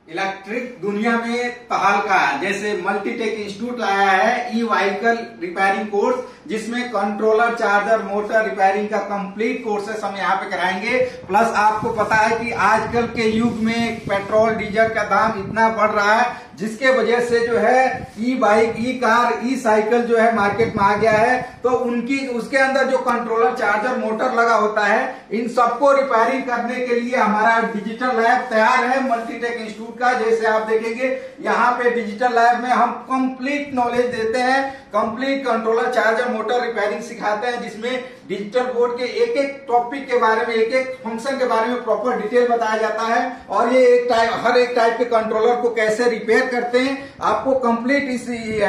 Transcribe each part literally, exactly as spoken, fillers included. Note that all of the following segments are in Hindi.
इलेक्ट्रिक दुनिया में तहलका, जैसे मल्टीटेक इंस्टीट्यूट लाया है ई व्हीकल रिपेयरिंग कोर्स, जिसमें कंट्रोलर, चार्जर, मोटर रिपेयरिंग का कंप्लीट कोर्सेस हम यहाँ पे कराएंगे। प्लस आपको पता है कि आजकल के युग में पेट्रोल डीजल का दाम इतना बढ़ रहा है, जिसके वजह से जो है E bike, E car, E cycle जो है मार्केट में आ गया है। तो उनकी उसके अंदर जो कंट्रोलर, चार्जर, मोटर लगा होता है, इन सबको रिपेयरिंग करने के लिए हमारा डिजिटल लैब तैयार है मल्टीटेक इंस्टीट्यूट का। जैसे आप देखेंगे यहाँ पे डिजिटल लैब में हम कंप्लीट नॉलेज देते हैं, complete controller, charger, motor repairing सिखाते हैं, जिसमें डिजिटल बोर्ड के एक एक टॉपिक के बारे में, एक एक फंक्शन के बारे में प्रॉपर डिटेल बताया जाता है। और ये एक टाइप, हर एक टाइप के कंट्रोलर को कैसे रिपेयर करते हैं आपको कंप्लीट इस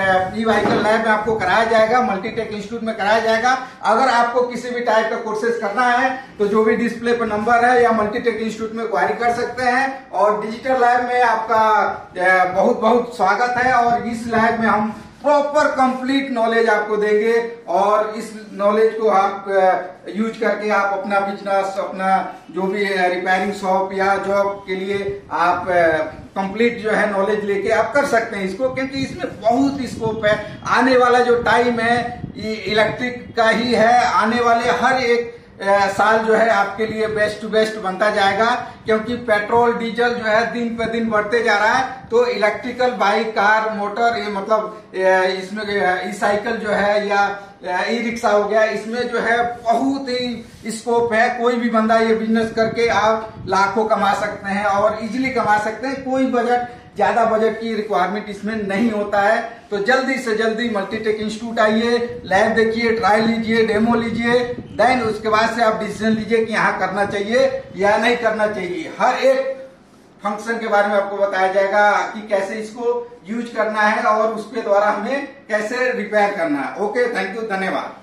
ई व्हीकल लैब में आपको कराया जाएगा, मल्टीटेक इंस्टीट्यूट में कराया जाएगा। अगर आपको किसी भी टाइप का कोर्सेज करना है तो जो भी डिस्प्ले पर नंबर है या मल्टीटेक इंस्टीट्यूट में क्वारी कर सकते हैं। और डिजिटल लैब में आपका बहुत बहुत स्वागत है। और इस लैब में हम प्रॉपर कंप्लीट नॉलेज आपको देंगे, और इस नॉलेज को आप यूज करके आप अपना बिजनेस, अपना जो भी रिपेयरिंग शॉप या जॉब के लिए आप कंप्लीट जो है नॉलेज लेके आप कर सकते हैं इसको, क्योंकि इसमें बहुत स्कोप है। आने वाला जो टाइम है ये इलेक्ट्रिक का ही है। आने वाले हर एक साल जो है आपके लिए बेस्ट टू बेस्ट बनता जाएगा, क्योंकि पेट्रोल डीजल जो है दिन पे दिन बढ़ते जा रहा है। तो इलेक्ट्रिकल बाइक, कार, मोटर, ये मतलब इसमें ई साइकिल जो है या ई रिक्शा हो गया, इसमें जो है बहुत ही स्कोप है। कोई भी बंदा ये बिजनेस करके आप लाखों कमा सकते हैं और इजीली कमा सकते हैं। कोई बजट, ज्यादा बजट की रिक्वायरमेंट इसमें नहीं होता है। तो जल्दी से जल्दी मल्टीटेक इंस्टीट्यूट आइए, लैब देखिए, ट्रायल लीजिए, डेमो लीजिए, देन उसके बाद से आप डिसीजन लीजिए कि यहाँ करना चाहिए या नहीं करना चाहिए। हर एक फंक्शन के बारे में आपको बताया जाएगा कि कैसे इसको यूज करना है और उसके द्वारा हमें कैसे रिपेयर करना है। ओके, थैंक यू, धन्यवाद।